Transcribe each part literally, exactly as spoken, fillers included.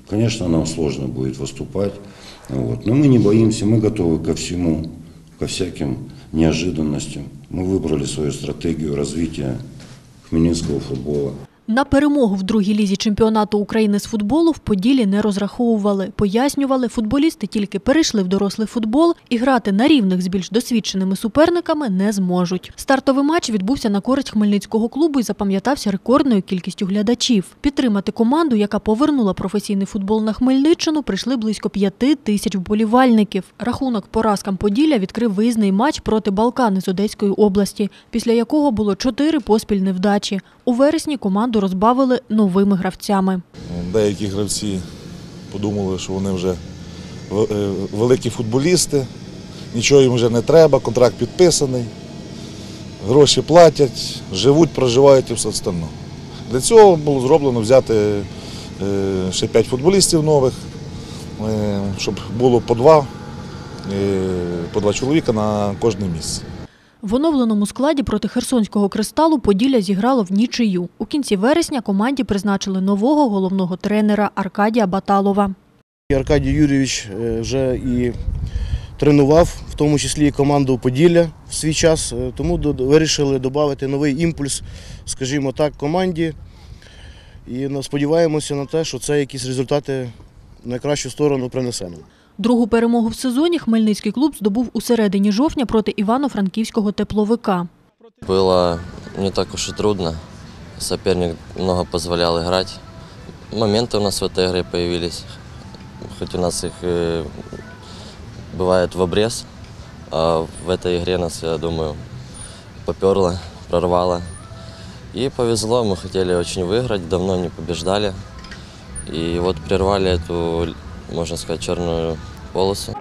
Конечно, нам сложно будет выступать, вот. Но мы не боимся, мы готовы ко всему, ко всяким неожиданностям. Мы выбрали свою стратегию развития хмельницкого футбола. На перемогу в другій лізі чемпіонату України з футболу в Поділлі не розраховували. Пояснювали, футболісти тільки перейшли в дорослий футбол і грати на рівних з більш досвідченими суперниками не зможуть. Стартовий матч відбувся на користь хмельницького клубу і запам'ятався рекордною кількістю глядачів. Підтримати команду, яка повернула професійний футбол на Хмельниччину, прийшли близько п'яти тисяч вболівальників. Рахунок поразкам Поділля відкрив виїзний матч проти Балкани з Одеської області, після якого було чотири поспіль невдачі. У вересні команду розбавили новими гравцями. Деякі гравці подумали, що вони вже великі футболісти, нічого їм вже не треба, контракт підписаний, гроші платять, живуть, проживають і все остальне. Для цього було зроблено взяти ще п'ять футболістів нових, щоб було по два, по два чоловіка на кожне місце. В оновленому складі проти Херсонського «Кристалу» Поділля зіграло в нічию. У кінці вересня команді призначили нового головного тренера Аркадія Баталова. Аркадій Юрійович вже і тренував, в тому числі і команду Поділля в свій час, тому вирішили додати новий імпульс, скажімо так, команді. І сподіваємося на те, що це якісь результати в найкращу сторону принесе нам. Другу перемогу в сезоні хмельницький клуб здобув у середині жовтня проти Івано-Франківського «Тепловика». Было не так уж и трудно. Соперник много позволял играть. Моменты у нас в этой игре появились. Хоть у нас их э, бывает в обрез, а в этой игре нас, я думаю, поперло, прорвало. И повезло, мы хотели очень выиграть, давно не побеждали. И вот прервали эту, можно сказать, черную полосу.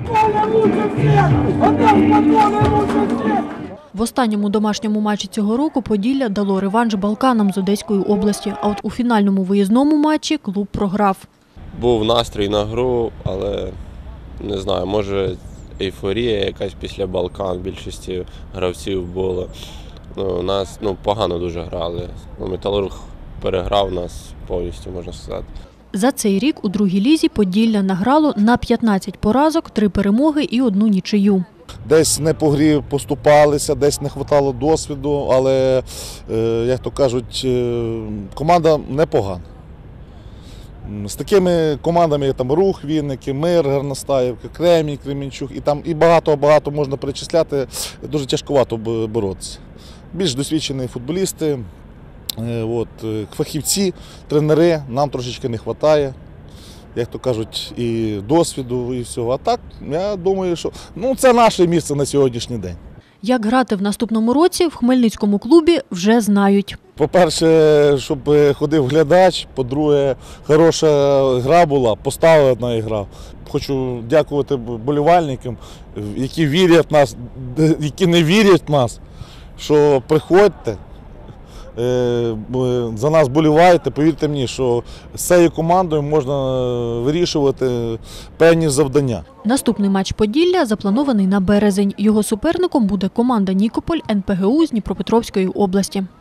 В останньому домашньому матчі цього року Поділля дало реванш Балканам з Одеської області, а от у фінальному виїзному матчі клуб програв. Був настрій на гру, але не знаю, може ейфорія якась після Балкан, більшості гравців було. Ну, нас ну, погано дуже грали. Металург переграв нас повністю, можна сказати. За цей рік у другій лізі Поділля награло на п'ятнадцять поразок, три перемоги і одну нічию. Десь не по грі поступалися, десь не вистачало досвіду, але, як то кажуть, команда непогана. З такими командами, як там Рух, Вінники, Мир, Горностаївка, Кремінь, Кремінчук, і там і багато-багато можна перечисляти, дуже тяжковато боротися. Більш досвідчені футболісти, от, фахівці, тренери, нам трошечки не вистачає, як то кажуть, і досвіду, і всього. А так, я думаю, що ну, це наше місце на сьогоднішній день. Як грати в наступному році, в хмельницькому клубі вже знають. По-перше, щоб ходив глядач, по-друге, хороша гра була, поставлена гра. Хочу дякувати болівальникам, які вірять в нас, які не вірять в нас, що приходьте, за нас боліваєте, повірте мені, що з цією командою можна вирішувати певні завдання. Наступний матч Поділля запланований на березень. Його суперником буде команда «Нікополь» ен пе ге у з Дніпропетровської області.